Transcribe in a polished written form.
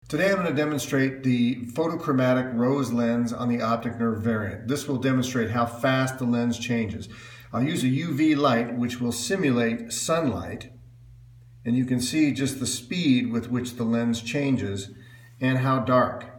Today I'm going to demonstrate the photochromatic rose lens on the Optic Nerve variant. This will demonstrate how fast the lens changes. I'll use a UV light which will simulate sunlight, and you can see just the speed with which the lens changes and how dark.